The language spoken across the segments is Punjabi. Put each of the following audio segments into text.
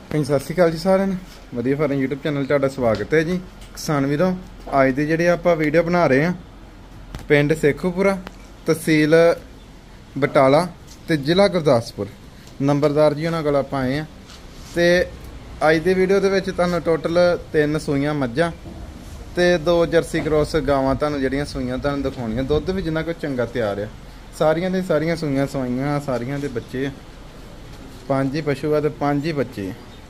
सत श्री अकाल जी सारे वधिया फार्म यूट्यूब चैनल तुहाडा स्वागत है जी। किसान वीरों अज दी जिहड़ी आपां वीडियो बना रहे हैं पिंड सेखोपुरा तहसील बटाला ते जिला गुरदासपुर नंबरदार जी उन्हां कोल आपां आए हैं ते अज दी वीडियो दे विच तुहानूं टोटल 3 सूईयां मज्जां ते 2 जर्सी क्रॉस गावां तुहानूं जिहड़ियां सूईयां तुहानूं दिखाउणियां। दुੱਧ भी जिन्ना कोई चंगा तैयार है। सारियां दे सारियां सूईयां सवाईयां सारियां दे बच्चे 5 ही पशु है तो 5 ही बच्चे।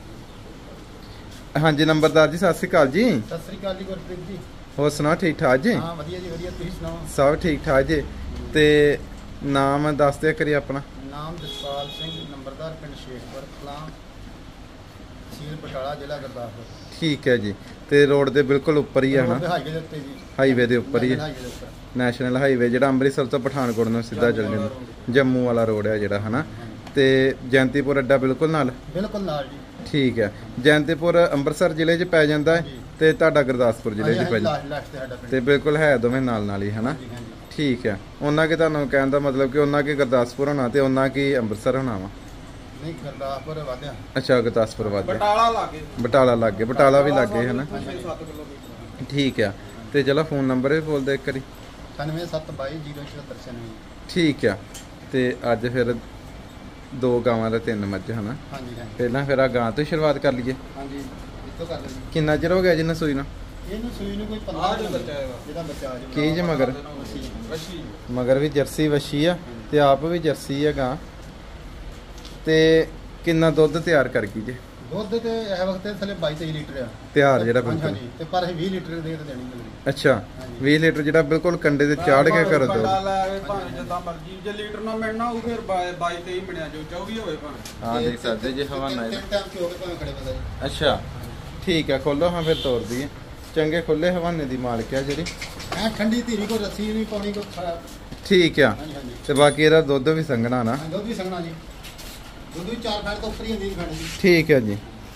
हाँ जी नंबरदार जी सत श्री अकाल जी। सत श्री अकाल जी गुरप्रीत जी। होर सुनाओ ठीक ठाक जी? हाँ वधिया जी वधिया, तुसीं सुनाओ? सब ठीक ठाक जी। ते नाम दस दिया करिए अपना। नाम जसपाल सिंह, नंबरदार पिंड शेखपुर कलां, तहसील बटाला, जिला गुरदासपुर। ठीक है जी। ते रोड दे बिल्कुल ऊपर ही है ना? हाईवे दे उत्ते जी। हाईवे दे ऊपर ही है, नैशनल हाईवे जिहड़ा अंमृतसर तो पठानकोट नूं सीधा चल जांदा, जम्मू वाला रोड है जिहड़ा, है ना? ते जयंतीपुर अड्डा बिल्कुल नाल? बिल्कुल नाल जी। ठीक है। जयंतीपुर अंमृतसर जिले च पै जांदा है ते तुहाडा गुरदासपुर जिले च पै जांदा ते बिल्कुल है दोवें नाल नाल ही, है ना? ठीक है। उन्ना के तुहानूं कहण दा मतलब कि उन्ना के गुरदासपुर होना ते उन्ना की अंमृतसर होना वा? नहीं गुरदासपुर वादिया। अच्छा गुरदासपुर वादिया, बटाला लागे, बटाला लागे, बटाला भी लागे, है ना? ठीक है। ते चलो फोन नंबर भी बोल दे एक बारी। 9772207696। ठीक है। ते अज फिर 2 गावां ते 3 मੱਝ, है ना? हाँ जी। पहला फिर गां तो शुरुआत कर लीजिए। हाँ जी इत्थों कर लीजिए। कितना चिर हो गया जिन्हें सूई ना? ਇਹਨੂੰ ਸੂਈ ਨੂੰ ਕੋਈ 15 ਬੱਚਾ ਹੈਗਾ ਜਿਹਦਾ ਬੱਚਾ ਆ ਕੀ ਜੇ ਮਗਰ ਮਗਰ ਵੀ ਜਰਸੀ ਵਸ਼ੀ ਆ ਤੇ ਆਪ ਵੀ ਜਰਸੀ ਆ ਗਾਂ ਤੇ ਕਿੰਨਾ ਦੁੱਧ ਤਿਆਰ ਕਰ ਗਈ ਜੇ? ਦੁੱਧ ਤੇ ਇਹ ਵਕਤ ਥਲੇ 22-23 ਲੀਟਰ ਆ ਤਿਆਰ ਜਿਹੜਾ ਬਿਲਕੁਲ। ਹਾਂਜੀ ਤੇ ਪਰ ਇਹ 20 ਲੀਟਰ ਦੇ ਤੇ ਦੇਣੀ ਮਿਲਦੀ। ਅੱਛਾ 20 ਲੀਟਰ ਜਿਹੜਾ ਬਿਲਕੁਲ ਕੰਡੇ ਤੇ ਚਾੜ ਕੇ ਕਰ ਦੋ। ਭਾਵੇਂ ਜਿੱਦਾਂ ਮਰਜੀ ਜੇ ਲੀਟਰ ਨਾ ਮਿਲਣਾ ਉਹ ਫਿਰ 22-23 ਬਣਿਆ ਜੋ 24 ਹੋਵੇ ਭਾਵੇਂ। ਹਾਂ ਦੇਖ ਸਕਦੇ ਜੇ ਹਵਾਨਾ ਤਿੰਨ ਟਾਈਮ ਕਿ ਹੋਵੇ ਭਾਵੇਂ ਖੜੇ ਬੰਦਾ ਜੀ। ਅੱਛਾ ਠੀਕ ਹੈ। ਖੋਲੋ ਹਾਂ ਫਿਰ ਤੋੜ ਦਈਏ। ਚੰਗੇ ਖੁੱਲੇ ਹਵਾਨੇ ਦੀ ਮਾਲਕ ਆ ਜਿਹੜੀ ਐ ਠੰਡੀ ਧੀਰੀ ਕੋ ਰੱਸੀ ਨਹੀਂ ਪਾਉਣੀ ਕੋ ਖਰਾਬ। ਠੀਕ ਆ। ਤੇ ਬਾਕੀ ਇਹਦਾ ਦੁੱਧ ਵੀ ਸੰਘਣਾ ਨਾ? ਦੁੱਧ ਵੀ ਸੰਘਣਾ ਜੀ। ਦੁੱਧ ਵੀ 4 ਫੈਟ ਤੋਂ ਉੱਪਰ ਹੀ ਹੁੰਦੀ ਖਾਣੀ ਜੀ। ਠੀਕ ਹੈ ਜੀ।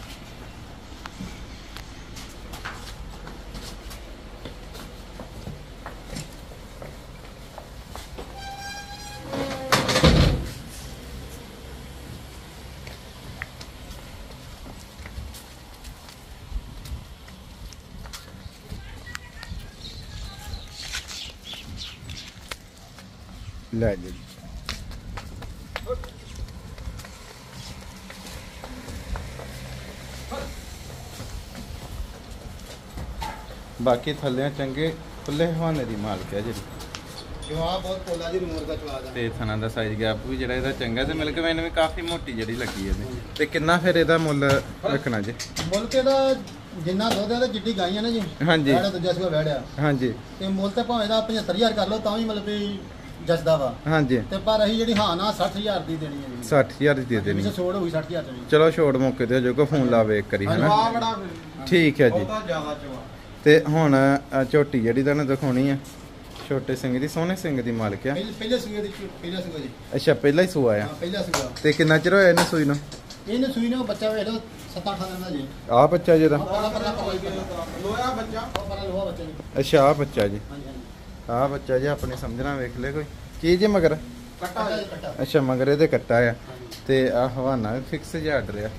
ਲੈ ਜੀ ਬਾਕੀ ਥੱਲੇ ਚੰਗੇ ਖੁੱਲੇ ਹਵਾਨੇ ਦੀ ਮਾਲਕ ਹੈ ਜਿਹੜੀ। ਜਵਾਬ ਬਹੁਤ ਪੋਲਾ ਜੀ ਰਿਮੋਟ ਦਾ ਚਲਾ ਦਾ ਤੇ ਥਣਾ ਦਾ ਸਾਈਜ਼ ਗੈਪ ਵੀ ਜਿਹੜਾ ਇਹਦਾ ਚੰਗਾ ਤੇ ਮਿਲਕ ਵੇਨ ਵੀ ਕਾਫੀ ਮੋਟੀ ਜਿਹੜੀ ਲੱਗੀ ਇਹਦੇ। ਤੇ ਕਿੰਨਾ ਫਿਰ ਇਹਦਾ ਮੁੱਲ ਰੱਖਣਾ ਜੀ? ਮੁੱਲ ਤੇ ਦਾ ਜਿੰਨਾ ਦੁੱਧ ਹੈ ਤੇ ਜਿੱਡੀ ਗਾਈਆਂ ਨਾ ਜੀ। ਹਾਂਜੀ ਜਿਹੜਾ ਦੂਜਾ ਸੂਆ ਵੜਿਆ। ਹਾਂਜੀ ਤੇ ਮੁੱਲ ਤੇ ਭਾਵੇਂ ਦਾ 75000 ਕਰ ਲਓ ਤਾਂ ਵੀ ਮਤਲਬ ਵੀ ਜਸਦਾ ਵਾ। ਹਾਂਜੀ ਤੇ ਪਰ ਅਸੀਂ ਜਿਹੜੀ ਹਾਂ ਨਾ 60000 ਦੀ ਦੇਣੀ ਹੈ ਜੀ। 60000 ਦੀ ਦੇ ਦੇਣੀ ਹੈ। ਛੋੜ ਹੋਈ 60000 ਦੀ। ਚਲੋ ਛੋੜ ਮੌਕੇ ਤੇ ਜੋ ਕੋ ਫੋਨ ਲਾਵੇ ਇੱਕ ਵਾਰੀ, ਹੈ ਨਾ? ਠੀਕ ਹੈ ਜੀ। ਬਹੁਤਾ ਜ਼ਿਆਦਾ ਚਵਾ ਤੇ ਹੁਣ ਝੋਟੀ ਜਿਹੜੀ ਤੁਹਾਨੂੰ ਦਿਖਾਉਣੀ ਆ ਛੋਟੇ ਸਿੰਘ ਦੀ, ਸੋਹਣੇ ਸਿੰਘ ਦੀ ਮਾਲਕ ਆ। ਪਹਿਲੇ ਸੂਏ ਦੀ ਪਹਿਲਾ ਸੂਆ ਜੀ। ਅੱਛਾ ਪਹਿਲਾ ਹੀ ਸੂਆ ਆ? ਹਾਂ ਪਹਿਲਾ ਸੂਆ। ਤੇ ਕਿੰਨਾ ਚਿਰ ਹੋਇਆ ਇਹਨੂੰ ਸੂਈ ਨੂੰ? ਇਹਨੂੰ ਸੂਈ ਨੂੰ ਬੱਚਾ ਵੇਖ ਲਓ 7-8 ਦਿਨ ਦਾ ਜੀ। ਆ ਬੱਚਾ ਜਿਹਦਾ ਲੋਹਾ ਬੱਚਾ, ਲੋਹਾ ਬੱਚਾ ਜੀ। ਅੱਛਾ ਆ ਬੱਚਾ ਜੀ। ਆ ਬੱਚਾ ਜੀ ਆਪਣੇ ਸਮਝਣਾ ਵੇਖ ਲੈ ਕੋਈ ਕੀ ਜੇ ਮਗਰ ਕੱਟਾ। ਅੱਛਾ ਮਗਰ ਇਹਦੇ ਕੱਟਾ ਆ ਤੇ ਆ ਹਵਾਨਾ ਵੀ ਫਿਕਸ ਜਿਹਾ ਆਰਡਰ ਆ।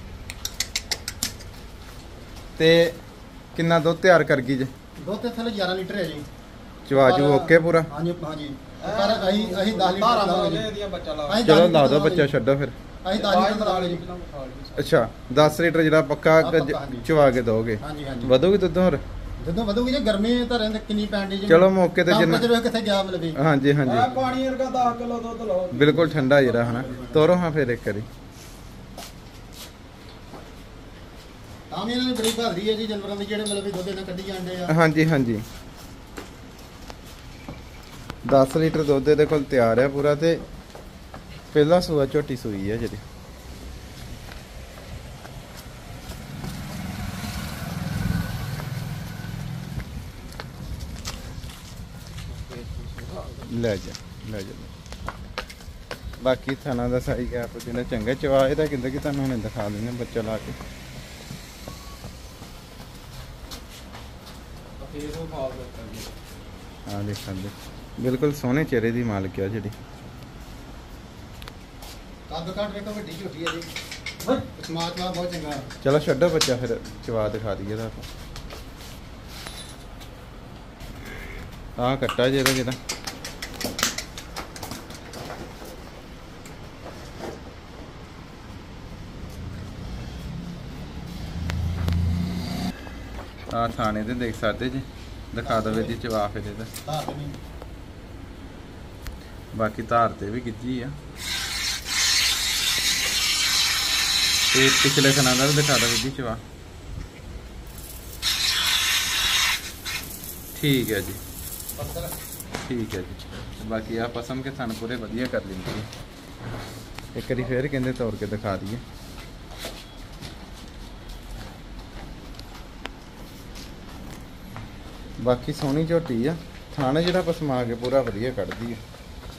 ਤੇ ਕਿੰਨਾ ਦੁੱਧ ਤਿਆਰ ਕਰ ਗਈ ਜੇ? ਦੁੱਧ ਤੇ ਥੱਲੇ 11 ਲੀਟਰ ਹੈ ਜੀ। ਚਵਾਜੂ ਓਕੇ ਪੂਰਾ? ਹਾਂਜੀ ਹਾਂਜੀ। ਪਰ ਅਸੀਂ 10 ਲੀਟਰ ਲਾਵਾਂਗੇ। ਚਲੋ ਲਾ ਦੋ ਬੱਚਾ ਛੱਡੋ ਫਿਰ। ਅਸੀਂ 10 ਲੀਟਰ ਲਾਵਾਂਗੇ ਜੀ। ਅੱਛਾ 10 ਲੀਟਰ ਜਿਹੜਾ ਪੱਕਾ ਚਵਾ ਕੇ ਦੋਗੇ? ਹਾਂਜੀ ਹਾਂਜੀ। ਵਧੂਗੀ ਦੁੱਧ ਹੋਰ? ਜਦੋਂ ਵਧੂਗੀ ਜੇ ਗਰਮੀ ਤਾਂ ਰਹਿੰਦੇ ਕਿੰਨੀ ਪੈਂਦੀ ਜੀ। ਚਲੋ ਮੌਕੇ ਤੇ ਜਿੰਨਾ ਕਿੱਥੇ ਗਿਆ ਮਤਲਬ। ਹਾਂਜੀ ਹਾਂਜੀ ਪਾਣੀ ਵਰਗਾ 10 ਕਿਲੋ ਦੁੱਧ ਲਓ ਬਿਲਕੁਲ ਠੰਡਾ ਜਿਹੜਾ, ਹਨਾ? ਤੋਰੋ ਹਾਂ ਫਿਰ ਇੱਕ ਵਾਰੀ। ਤਾਂ ਵੀ ਇਹਨਾਂ ਦੀ ਬੜੀ ਬਹਾਦਰੀ ਹੈ ਜੀ ਜਾਨਵਰਾਂ ਦੀ ਜਿਹੜੇ ਮਤਲਬ ਵੀ ਦੁੱਧ ਇਹਨਾਂ ਕੱਢੀ ਜਾਂਦੇ ਆ। ਹਾਂਜੀ ਹਾਂਜੀ 10 ਲੀਟਰ ਦੁੱਧ ਇਹਦੇ ਕੋਲ ਤਿਆਰ ਹੈ ਪੂਰਾ ਤੇ ਪਹਿਲਾ ਸੂਆ ਝੋਟੀ ਸੂਈ ਹੈ ਜਿਹੜੀ। ਲੈ ਜਾ ਲੈ ਜਾ। ਬਾਕੀ ਥਾਣਾ ਦਾ ਸਾਈ ਗੈਪ ਜਿਹਨੇ ਚੰਗਾ ਚਵਾ ਇਹਦਾ ਕਹਿੰਦਾ ਕਿ ਤੁਹਾਨੂੰ ਹੁਣੇ ਦਿਖਾ ਦਿੰਦੇ ਬੱਚਾ ਲਾ ਕੇ। ਹਾਂ ਦੇਖ ਸਕਦੇ ਬਿਲਕੁਲ ਸੋਹਣੇ ਚਿਹਰੇ ਦੀ ਮਾਲਕ ਆ ਜਿਹੜੀ। ਕੱਦ ਕੱਟ ਵੇਖੋ ਵੱਡੀ ਝੋਟੀ ਹੈ ਜੀ। ਸਮਾਤਮਾ ਬਹੁਤ ਚੰਗਾ। ਚਲੋ ਛੱਡੋ ਬੱਚਾ ਫਿਰ ਚਵਾ ਦਿਖਾ ਦਈਏ ਦਾ ਆਹ ਕੱਟਾ ਜਿਹੜਾ ਆ ਥਾਣੇ ਤੇ ਦੇਖ ਸਕਦੇ ਜੀ, ਦਿਖਾ ਦਵੇ ਜੀ ਚਵਾ ਫਿਰ ਇਹਦਾ। ਬਾਕੀ ਧਾਰ ਤੇ ਵੀ ਗਿੱਜੀ ਆ ਤੇ ਪਿਛਲੇ ਖਾਣਾ ਦਾ ਵੀ ਦਿਖਾ ਦਵੇ ਜੀ ਚਵਾ। ਠੀਕ ਹੈ ਜੀ, ਠੀਕ ਹੈ ਜੀ। ਬਾਕੀ ਆ ਪਸਮ ਕੇ ਥਣ ਪੂਰੇ ਵਧੀਆ ਕਰ ਲੈਂਦੀ ਹੈ। ਇੱਕ ਵਾਰੀ ਫੇਰ ਕਹਿੰਦੇ ਤੋੜ ਕੇ ਦਿਖਾ ਦਈਏ। ਬਾਕੀ ਸੋਹਣੀ ਝੋਟੀ ਆ, ਥਾਣੇ ਜਿਹੜਾ ਪਸਮਾ ਕੇ ਪੂਰਾ ਵਧੀਆ ਕੱਢਦੀ ਆ।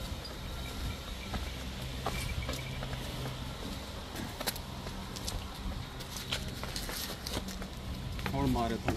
ਹੁਣ ਮਾਰੇ ਥਣ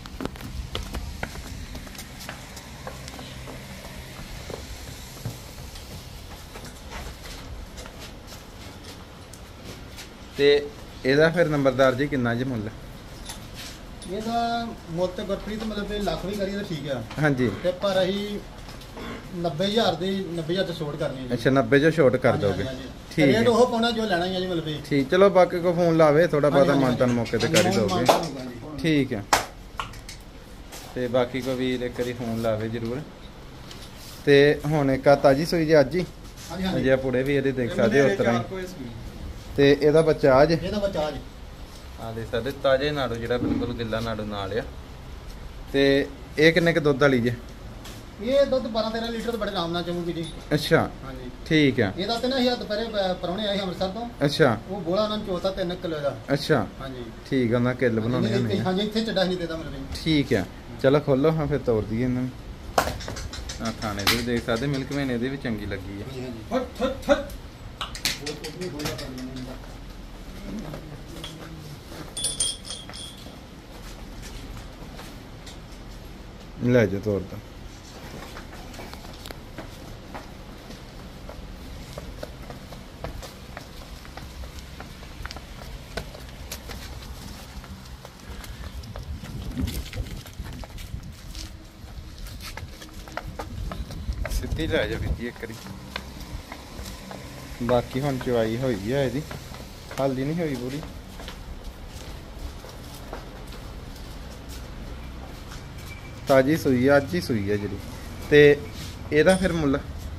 ਤੇ ਇਹਦਾ ਫਿਰ ਨੰਬਰਦਾਰ ਜੀ ਕਿੰਨਾ ਜੀ ਮੁੱਲ? ਇਹਦਾ ਮੁੱਲ ਤੇ ਗੁਰਪ੍ਰੀਤ ਮਤਲਬ ਕਿ ਲੱਖ ਵੀ ਕਰੀਏ ਤਾਂ ਠੀਕ ਆ। ਹਾਂਜੀ ਤੇ ਪਰ ਅਸੀਂ 90000 ਦੀ 90000 ਤੇ ਛੋਟ ਕਰਨੀ ਹੈ। ਅੱਛਾ 90 ਜੋ ਛੋਟ ਕਰ ਦੋਗੇ? ਠੀਕ ਹੈ, ਰੇਟ ਉਹ ਪਾਉਣਾ ਜੋ ਲੈਣਾ ਹੀ ਆ ਜੀ ਮਤਲਬ ਕਿ। ਠੀਕ, ਚਲੋ ਬਾਕੀ ਕੋ ਫੋਨ ਲਾਵੇ ਥੋੜਾ ਬਹੁਤਾ ਮਾਨਤਾਨ ਮੌਕੇ ਤੇ ਕਰ ਹੀ ਦੋਗੇ। ਠੀਕ ਹੈ, ਤੇ ਬਾਕੀ ਕੋ ਵੀ ਇੱਕ ਵਾਰੀ ਫੋਨ ਲਾਵੇ ਜਰੂਰ। ਤੇ ਹੁਣ ਇੱਕ ਆ ਤਾਜੀ ਸੋਈ ਜੀ ਅੱਜ ਹੀ ਅਜੇ ਪੁੜੇ ਵੀ ਇਹਦੇ ਦੇਖ ਸਕਦੇ ਹੋ ਉਸ ਤਰ੍ਹਾਂ ਹੀ। ਤੇ ਇਹਦਾ ਬੱਚਾ ਅੱਜ ਇਹਦਾ ਬੱਚਾ ਅੱਜ ਆ ਦੇ ਸਕਦੇ ਤਾਜੇ ਨਾੜੂ ਜਿਹੜਾ ਬਿਲਕੁਲ ਗਿੱਲਾ ਨਾੜੂ ਨਾਲ ਆ। ਤੇ ਇਹ ਕਿੰਨੇ ਕ ਦੁੱਧ ਵਾਲੀ ਜੇ? ਇਹ ਦੁੱਧ 12-13 ਲੀਟਰ ਤਾਂ ਬੜੇ ਆਰਾਮ ਨਾਲ ਚਮੂਗੀ ਜੀ। ਅੱਛਾ ਹਾਂਜੀ ਠੀਕ ਆ। ਇਹਦਾ ਤੇ ਨਾ ਇਹ ਦੁਪਹਿਰੇ ਪਰੌਣੇ ਆਏ ਅੰਮ੍ਰਿਤਸਰ ਤੋਂ। ਅੱਛਾ ਉਹ ਬੋਲਾ ਉਹਨਾਂ ਨੂੰ ਚੋਤਾ 3 ਕਿਲੋ ਦਾ। ਅੱਛਾ ਹਾਂਜੀ ਠੀਕ ਆ, ਉਹਨਾਂ ਕਿੱਲ ਬਣਾਉਣੇ ਨੇ। ਹਾਂਜੀ ਇੱਥੇ ਚੱਡਾ ਨਹੀਂ ਦੇਦਾ ਮਤਲਬ। ਠੀਕ ਆ, ਚਲੋ ਖੋਲੋ ਹਾਂ ਫਿਰ ਤੋੜ ਦਈਏ ਇਹਨਾਂ ਨੂੰ। ਆ ਖਾਣੇ ਦੇ ਵੀ ਦੇਖ ਸਕਦੇ, ਮਿਲਕ ਮਹੀਨੇ ਦੇ ਵੀ ਚੰਗੀ ਲੱਗੀ ਆ। ਲੈ ਜਾ ਤੋੜ ਦਾ। ਸਿੱਧੀ ਲੈ ਜਾ ਵੀਰ ਇੱਕ ਵਾਰੀ। ਬਾਕੀ ਹੁਣ ਚਵਾਈ ਹੋਈ ਆ ਇਹਦੀ, ਹਲਦੀ ਨਹੀਂ ਹੋਈ ਪੂਰੀ। ਤਾਜੀ ਸੂਈ ਆ, ਅੱਜ ਹੀ ਸੂਈ ਆ ਜਿਹੜੀ। ਤੇ ਇਹਦਾ ਫਿਰ ਮੁੱਲ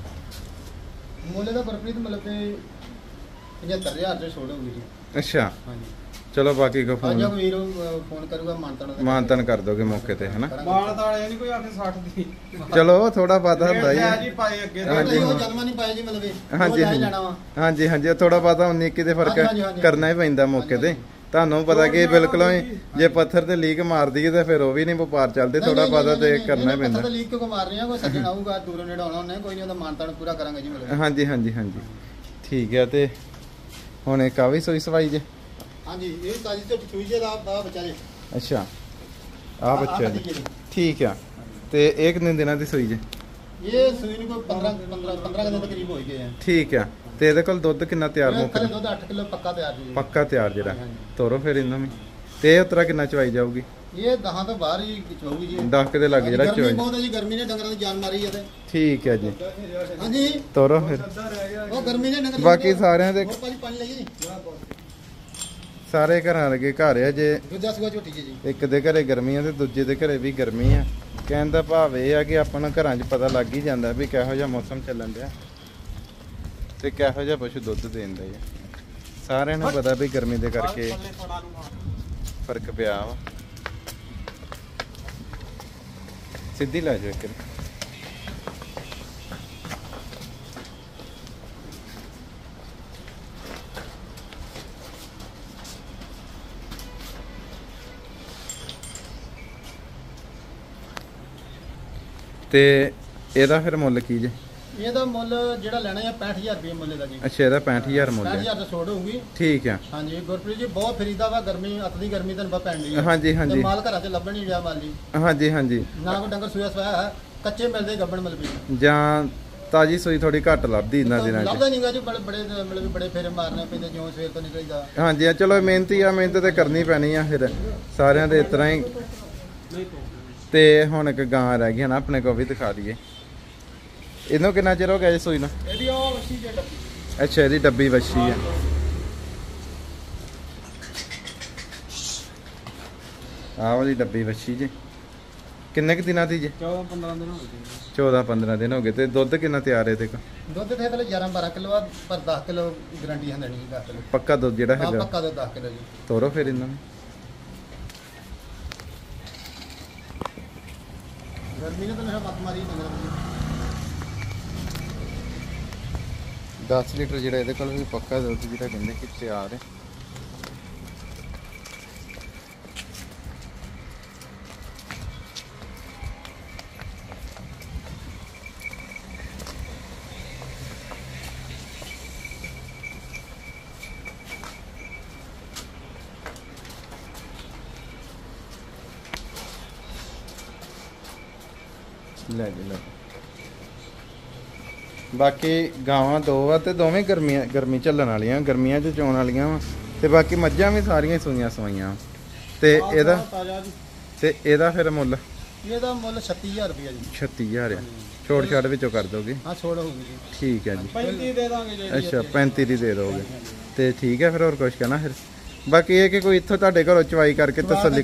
ਦਾ ਗੁਰਪ੍ਰੀਤ ਮਤਲਬ ਕਿ 75000 ਤੇ ਛੋੜ ਹੋਊਗੀ ਜੀ। ਅੱਛਾ ਹਾਂਜੀ ਚਲੋ ਬਾਕੀ ਕੋ ਅੱਜ ਫੋਨ ਵੀਰ ਫੋਨ ਕਰੂਗਾ ਮਾਨਤਨ ਕਰ ਦੋਗੇ ਮੌਕੇ ਤੇ ਹਨਾ। ਮਾਲ ਤਾਂ ਇਹ ਨਹੀਂ ਕੋਈ ਆਖੇ 60 ਦੀ। ਚਲੋ ਥੋੜਾ ਬਹੁਤਾ ਹੁੰਦਾ ਜੀ ਹੀ। ਪਾਏ ਅੱਗੇ ਹਾਂਜੀ ਉਹ ਜਨਮਾ ਨਹੀਂ ਪਾਇਆ ਜੀ ਮਤਲਬ ਇਹ। ਹਾਂਜੀ ਹਾਂਜੀ ਹਾਂਜੀ ਥੋੜਾ ਬਹੁਤਾ 19 21 ਦੇ ਫਰਕ ਕਰਨਾ ਹੀ ਪੈਂਦਾ ਮੌਕੇ ਤੇ। ਤੁਹਾਨੂੰ ਪਤਾ ਕਿ ਬਿਲਕੁਲ ਜੇ ਪੱਥਰ ਤੇ ਲੀਕ ਮਾਰ ਦਈਏ ਤਾਂ ਫਿਰ ਉਹ ਵੀ ਨਹੀਂ ਵਪਾਰ ਚੱਲਦੇ। ਥੋੜਾ ਬਹੁਤਾ ਤੇ ਕਰਨਾ ਹੀ ਪੈਂਦਾ। ਪੱਥਰ ਲੀਕ ਕਿਉਂ ਮਾਰ ਰਹੀਆਂ? ਕੋਈ ਸੱਜਣ ਆਊਗਾ ਦੂਰੋਂ ਨੇੜੇ ਆਉਣਾ ਉਹਨੇ, ਕੋਈ ਨਹੀਂ ਉਹਦਾ ਮਾਨਤਾਨ ਪੂਰਾ ਕਰਾਂਗੇ ਜੀ ਮਤਲਬ। ਹਾਂਜੀ ਹਾਂਜੀ ਹਾਂਜੀ ਠੀਕ ਹੈ। ਤੇ ਹੁਣ ਇੱਕ ਆ ਵੀ ਸੋਈ ਸਵਾਈ ਜੇ? ਹਾਂਜੀ ਇਹ ਤਾਜੀ ਤੇ ਚੂਈਏ ਦਾ ਬੱਚਾ ਜੀ। ਅੱਛਾ ਆ ਬੱਚਾ ਜੀ, ਠੀਕ ਆ। ਤੇ ਇਹ ਕਿੰਨੇ ਦਿਨਾਂ ਦੀ ਸੋਈ ਜੇ? ਇਹ ਸੂਈ ਨੂੰ ਕੋਈ 15 ਦਿਨ ਦੇ ਕਰੀਬ ਹੋ ਗਏ ਆ। ਠੀਕ ਆ। ਤੇ ਇਹਦੇ ਕੋਲ ਦੁੱਧ ਕਿੰਨਾ ਤਿਆਰ ਮੁੱਕ? ਦੁੱਧ 8 ਕਿਲੋ ਪੱਕਾ ਤਿਆਰ ਜੀ। ਪੱਕਾ ਤਿਆਰ ਜਿਹੜਾ ਤੋਰੋ ਫਿਰ ਇਹਨਾਂ ਨੂੰ। ਤੇ ਇਹ ਉਤਰਾ ਕਿੰਨਾ ਚਵਾਈ ਜਾਊਗੀ? ਇਹ 10 ਤੋਂ ਬਾਹਰ ਹੀ ਚਵਾਊਗੀ ਜੀ। 10 ਦੇ ਲੱਗ ਜਿਹੜਾ ਗਰਮੀ ਚਵਾਈ। ਬਹੁਤ ਹੈ ਜੀ, ਗਰਮੀ ਨੇ ਡੰਗਰਾਂ ਦੀ ਜਾਨ ਮਾਰੀ ਹੈ ਤੇ। ਠੀਕ ਹੈ ਜੀ, ਹਾਂਜੀ ਤੋਰੋ ਫਿਰ। ਉਹ ਗਰਮੀ ਨੇ ਡੰਗਰ ਬਾਕੀ ਸਾਰਿਆਂ ਦੇ ਪਾਣੀ ਲਈ ਜੀ। ਸਾਰੇ ਘਰਾਂ ਵਰਗੇ ਘਰ ਆ। ਜੇ ਦੂਜਾ ਸੂਆ ਝੋਟੀ ਜੀ, ਇੱਕ ਦੇ ਘਰੇ ਗਰਮੀ ਆ ਤੇ ਦੂਜੇ ਦੇ ਘਰੇ ਵੀ ਗਰਮੀ ਆ। ਕਹਿਣ ਦਾ ਭਾਵ ਇਹ ਆ ਕਿ ਆਪਾਂ ਨੂੰ ਘਰਾਂ 'ਚ ਪਤਾ ਲੱਗ ਹੀ ਜਾਂਦਾ ਵੀ ਕਿਹੋ ਜਿਹਾ ਮੌਸਮ ਚੱਲਣ ਡਿਆ ਤੇ ਕਿਹੋ ਜਿਹਾ ਪਸ਼ੂ ਦੁੱਧ ਦੇਂਦਾ ਹੈ। ਸਾਰਿਆਂ ਨੂੰ ਪਤਾ ਵੀ ਗਰਮੀ ਦੇ ਕਰਕੇ ਫਰਕ ਪਿਆ ਵਾ। ਸਿੱਧੀ ਲੈ ਜਾਓ ਇੱਕ। ਤੇ ਇਹਦਾ ਫਿਰ ਮੁੱਲ ਕੀ ਜੇ? ਇਹਦਾ ਮੁੱਲ ਜਿਹੜਾ ਲੈਣਾ ਹੈ 65000 ਰੁਪਏ ਮੁੱਲ ਦਾ ਜੀ। ਅੱਛਾ ਇਹਦਾ 65000 ਮੁੱਲ ਹੈ। 65000 ਦਾ ਛੋੜ ਹੋਊਗੀ। ਠੀਕ ਆ। ਹਾਂਜੀ ਗੁਰਪ੍ਰੀਤ ਜੀ ਬਹੁਤ ਫਰੀਦਾ ਵਾ, ਗਰਮੀ ਅੱਤ ਦੀ ਗਰਮੀ ਤੁਹਾਨੂੰ ਪੈਣ ਲਈ। ਹਾਂਜੀ ਹਾਂਜੀ ਮਾਲ ਘਰਾਂ 'ਚ ਲੱਭਣ ਨਹੀਂ ਰਿਹਾ ਮਾਲ ਜੀ। ਹਾਂਜੀ ਹਾਂਜੀ ਨਾ ਕੋਈ ਡੰਗਰ ਸੂਆ ਸਵਾਇਆ ਹੈ, ਕੱਚੇ ਮਿਲਦੇ ਗੱਬਣ ਮਿਲ ਪਈ। ਜਾਂ ਤਾਜੀ ਸੂਈ ਥੋੜੀ ਘੱਟ ਲੱਭਦੀ ਇਹਨਾਂ ਦਿਨਾਂ 'ਚ। ਲੱਭਦਾ ਨਹੀਂਗਾ ਜੀ, ਬੜੇ ਫੇਰੇ ਮਾਰਨੇ ਪੈਂਦੇ ਜਿਉਂ ਸਵੇਰ ਤੋਂ ਨਿਕਲੀਦਾ। ਹਾਂਜੀ ਚਲੋ ਮਿਹਨਤੀ ਆ, ਮਿਹਨਤ ਤੇ ਕਰਨੀ ਪੈਣੀ ਆ ਫਿਰ ਸਾਰਿਆਂ ਦੇ ਇਸ ਤਰ੍ਹਾਂ ਹੀ। ਤੇ ਹੁਣ ਇੱਕ ਗਾਂ ਰਹਿ ਗਈ ਨਾ ਆਪਣੇ ਕੋਲ, ਵੀ ਦਿਖਾ ਦਈਏ। ਇਹਨੂੰ ਕਿੰਨਾ ਚਿਰ ਹੋ ਗਿਆ ਜੀ ਸੂਈ ਨੂੰ? ਇਹਦੀ ਉਹ ਵੱਛੀ ਜੇ ਡੱਬੀ। ਅੱਛਾ ਇਹਦੀ ਡੱਬੀ ਵੱਛੀ ਆ। ਆਹ ਵਾਲੀ ਡੱਬੀ ਵੱਛੀ ਜੀ। ਕਿੰਨੇ ਕੁ ਦਿਨਾਂ ਦੀ ਜੀ? 14-15 ਦਿਨ ਹੋ ਗਏ। 14-15 ਦਿਨ ਹੋ ਗਏ। ਤੇ ਦੁੱਧ ਕਿੰਨਾ ਤਿਆਰ ਹੈ ਤੇ ਦੁੱਧ ਤੇ 11-12 ਕਿਲੋ ਪਰ 10 ਕਿਲੋ ਗਾਰੰਟੀ ਹੈ ਦੇਣੀ। 10 ਕਿਲੋ ਪੱਕਾ ਦੁੱਧ ਜਿਹੜਾ ਹੈਗਾ? ਪੱਕਾ ਦੁੱਧ 10 ਕਿਲੋ ਜੀ। ਤੋਰੋ ਫਿਰ ਇਹਨਾਂ ਨੂੰ। ਗਰਮੀ ਨੇ ਤਾਂ ਮੇਰਾ ਮੱਤ ਮਾਰੀ ਜਾਂਦਾ। 10 ਲੀਟਰ ਜਿਹੜਾ ਇਹਦੇ ਕੋਲ ਵੀ ਪੱਕਾ ਦੁੱਧ ਜਿਹੜਾ ਕਹਿੰਦੇ ਕਿ ਤਿਆਰ ਹੈ। ਲੈ ਜੀ ਲੈ। ਬਾਕੀ ਗਾਵਾਂ ਦੋ ਆ ਤੇ ਦੋਵੇਂ ਗਰਮੀ ਝੱਲਣ ਵਾਲੀਆਂ, ਗਰਮੀਆਂ 'ਚ ਚੋਣ ਵਾਲੀਆਂ ਵਾ। ਤੇ ਬਾਕੀ ਮੱਝਾਂ ਵੀ ਸਾਰੀਆਂ ਸੂਈਆਂ ਸਵਾਈਆਂ। ਤੇ ਇਹਦਾ ਫਿਰ ਮੁੱਲ? ਇਹਦਾ ਮੁੱਲ 36000 ਰੁਪਏ ਜੀ। 36000 ਆ। ਛੋੜ ਛਾੜ ਵਿੱਚੋਂ ਕਰ ਦੋਗੇ? ਹਾਂ ਛੋੜ ਹੋਊਗੀ ਜੀ। ਠੀਕ ਹੈ ਜੀ। 35 ਦੇ ਦਾਂਗੇ ਜੀ। ਅੱਛਾ 35 ਦੀ ਦੇ ਦੋਗੇ ਤੇ ਠੀਕ ਹੈ। ਫਿਰ ਹੋਰ ਕੁਝ ਕਹਿਣਾ ਫਿਰ? ਬਾਕੀ ਇਹ ਕਿ ਕੋਈ ਇੱਥੋਂ ਤੁਹਾਡੇ ਘਰੋਂ ਚਵਾਈ ਕਰਕੇ ਤਸੱਲੀ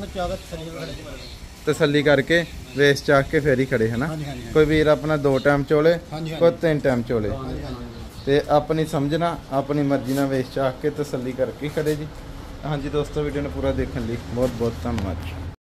ਕਰਕੇ ਵੇਸ ਚਾਕ ਕੇ ਫੇਰ ਹੀ ਖੜੇ ਹੈ ਨਾ। ਕੋਈ ਵੀਰ ਆਪਣਾ 2 ਟਾਈਮ ਚੋਲੇ, ਕੋਈ 3 ਟਾਈਮ ਚੋਲੇ, ਤੇ ਆਪਣੀ ਸਮਝਣਾ ਆਪਣੀ ਮਰਜ਼ੀ ਨਾਲ ਵੇਸ ਚਾਕ ਕੇ ਤਸੱਲੀ ਕਰਕੇ ਖੜੇ ਜੀ। ਹਾਂਜੀ ਦੋਸਤੋ, ਵੀਡੀਓ ਨੂੰ ਪੂਰਾ ਦੇਖਣ ਲਈ ਬਹੁਤ ਬਹੁਤ ਧੰਨਵਾਦ।